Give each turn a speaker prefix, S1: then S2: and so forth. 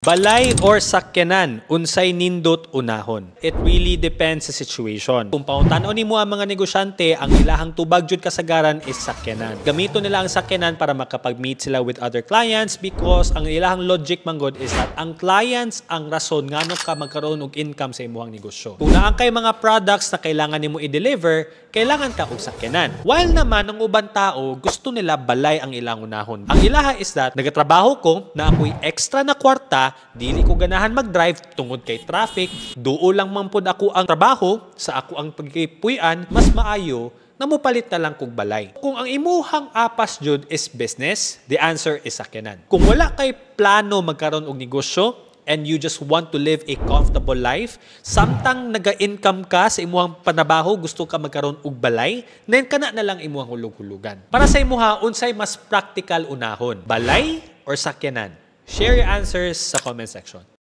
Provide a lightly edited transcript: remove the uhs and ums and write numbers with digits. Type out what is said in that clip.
S1: Balay or sakyanan, unsay nindot unahon. It really depends sa situation. Kung pauntanon nimo ang mga negosyante, ang ilahang tubag jud kasagaran is sakyanan. Gamito nila ang sakyanan para makapag-meet sila with other clients because ang ilahang logic manggod is that ang clients ang rason ngano ka magkaroon og income sa imong negosyo. Kung naa kay mga products na kailangan nimo i-deliver, kailangan ka og sakyanan. While naman ang uban tao gusto nila balay ang ilang unahon. Ang ilaha is that nagatrabaho ko na ako'y extra na kwarta, dili ko ganahan mag-drive tungod kay traffic, duo lang man pud ako ang trabaho sa ako ang pagkipuy-an, mas maayo na mupalit na lang kog balay. Kung ang imuhang apas jud is business, the answer is sakyanan. Kung wala kay plano magkaroon og negosyo and you just want to live a comfortable life, samtang naga-income ka sa imuhang panabaho, gusto ka magkaroon og balay, then kana na lang imuhang hulog-hulugan. Para sa imuha, unsay mas practical unahon? Balay or sakyanan? Share your answers sa comment section.